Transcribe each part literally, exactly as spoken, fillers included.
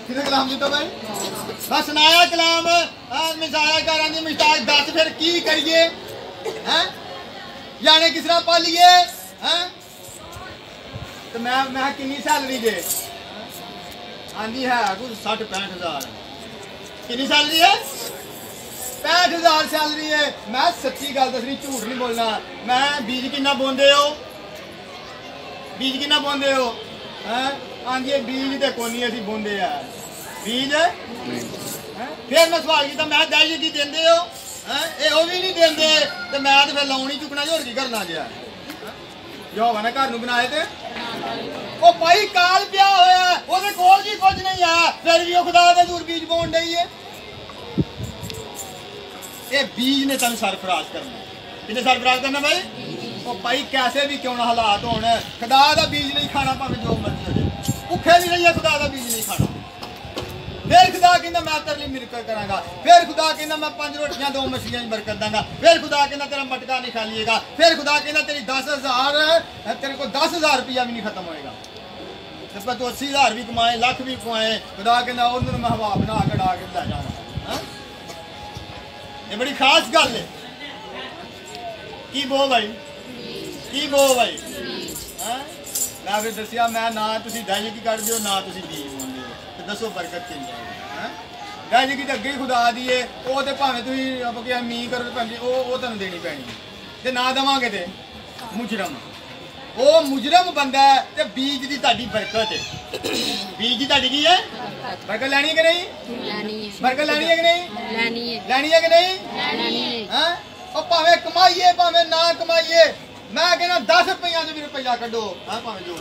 किसे कलाम दिता भाई बस सुनाया कलाम मिसाया घरां दी मुश्ताक दस फिर की करिए हैं जाने किस तरह पालिए हैं तो मैं मैं कितनी सैलरी दे आंधी है कुछ साठ पैंठ हजार कितनी सैलरी है पैंठ हजार सैलरी है मैं सच्ची गल दसनी झूठ नहीं बोलना मैं बीज कितना बोंदे हो बीज कितना बोंदे हो हैं आंधी बीज तो कोई नहीं असीं बोंदे है बीज फिर मैं सवाल किया मैं दही की देंदे हो ये वो भी नहीं देंदे तो मैं तो फिर लाउन ही चुकना होर की करना गया जो होगा ना घर नूं बनाए ते ओ भाई काल पिया होया ओदे कोल जी कुछ नहीं है फिर भी खुदा दे दूर बीज बोन डई है ये बीज ने तन सरफराज करना किने सरफराज करना भाई ओ भाई कैसे भी क्यों ना हालात होण खुदा दा बीज नहीं खाना भावें जो मर्जी हो जाए भुखे भी रहिए खुदा दा बीज नहीं खाना फिर खुदा कहना मैं तेरे लिए मिरकल करांगा फिर खुदा कहना मैं पांच रोटियां दो मछलियां बरकत दूंगा फिर खुदा कहना तेरा मटका नहीं खालिएगा फिर खुदा कहना तेरी दस हजार तेरे को दस हजार रुपया भी नहीं खत्म होएगा तो तू अस्सी हजार भी कमाए लख भी कमाए खुदा कहना उन्होंने मैं हवा बना के डा के लै जाऊंगा ये बड़ी खास गल है की बो भाई की बो भाई मैं फिर दसिया मैं ना तुसी दही की कट दियो ना तुसी बीज बोंदे हो दसो बरकत किंज है दही की तो अगे ही खुदा दी है वो तो भावें तुसी क्या मीह करो तो भावें वो वो तुहानूं देनी पैनी ते ना देवांगे ते मुजरम वो मुजरम बंदा है ते बीज दी तुहाडी बरकत है बीज दी तुहाडी की है बरकत लैनी है कि नहीं लैनी है बरकत लैनी है कि नहीं लैनी है लैनी है कि नहीं लैनी है हैं ओ भावें कमाइए भावें ना कमाइए मैं कहना दस रुपया जो भी रुपया कड्डो हाँ भावें जो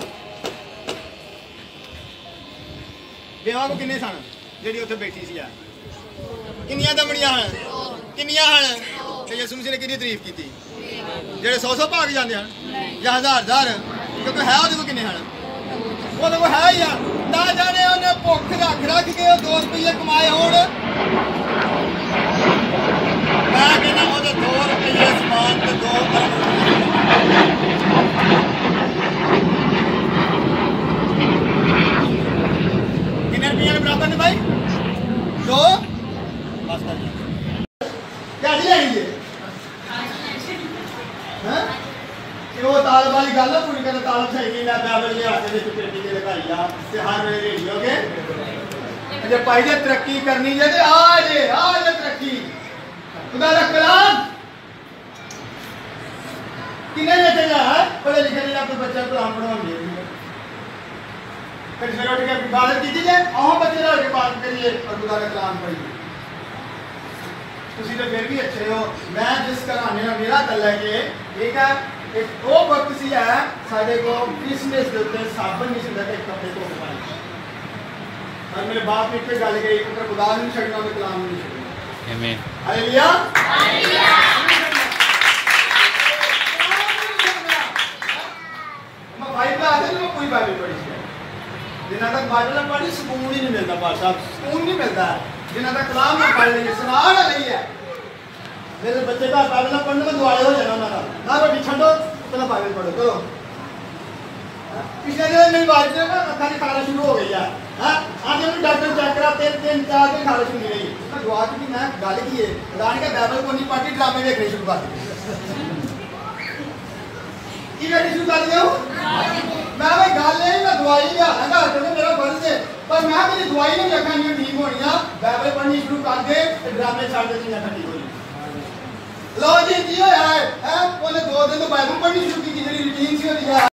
बेवा को किन्ने सन जी उत्थे बैठी सी किन्नियां दमड़ियां हैं किन्नियां हैं ते यसू मसीह ने किन्नी तारीफ की जेडे सौ सौ भाग जाते हैं या हजार हजार क्योंकि है वो किन्ने हैं वो तो है ही ना जाने उन्हें भुख रख रख के दो रुपये कमाए होण मैं कहना वो दो रुपये समान तो दो कितने रुपये बराबर ने भाई दो बस कर क्या जी लेंगे वो ताल वाली गल पूरी कर ताल सही नहीं लै बैबल लिया के पेटी के लगाई आ ते हर वे रेडियो के जे भाई जे तरक्की करनी जे ते आ जे आ जे तरक्की खुदा दा कलाम किने लेते जा है पढ़े लिखे ने अपने बच्चे को कलाम पढ़ाउंदे फिर फिर उठ के इबादत कीजिए जे आओ बच्चे रह के बात करिए और खुदा का कलाम पढ़िए तुसी तो फिर भी अच्छे हो मैं जिस घराने नाल मेरा गल है कि ठीक है एक वो वक्त सी है साडे को क्रिसमस के उत्ते साबन नहीं सीधा एक कपड़े को पाए और मेरे बाप ने एक गल कही कि खुदा नहीं छड़ना और कलाम नहीं छड़ना आमीन हालेलुया हालेलुया मैं बाइबल आते मैं कोई बाइबल पढ़ी जिन्ना तक बाइबल ना पढ़ी सुकून ही नहीं मिलता बात साहब सुकून नहीं मिलता जिन्ना तक कलाम ना पढ़ लेंगे सुना ना नहीं है मेरे बच्चे का बाइबल पढ़ने में दुआएं हो जाना ना ना रोटी छंडो चलो बाइबल पढ़ो चलो पिछले दिन मेरी बात में अखा की खारिश शुरू हो गई है हां आज हम डॉक्टर चेक करा तीन तीन चार दिन खारिश नहीं रही मैं दुआ की मैं गल की है खुदा ने कहा बाइबल को नहीं पढ़ी ड्रामे देखने शुरू कर की देखने शुरू कर दिया मैं भाई गल नहीं मैं दवाई लिया घर करने मेरा फर्ज है पर मैं मेरी दवाई नहीं अखा नहीं ठीक होनी बाइबल पढ़नी शुरू कर दे ड्रामे छाड़ दे नहीं अखा ठीक होनी लो जी जी होया है हैं उन्हें दो दिन तो बाइबल पढ़नी शुरू की जेडी रूटीन सी होती है।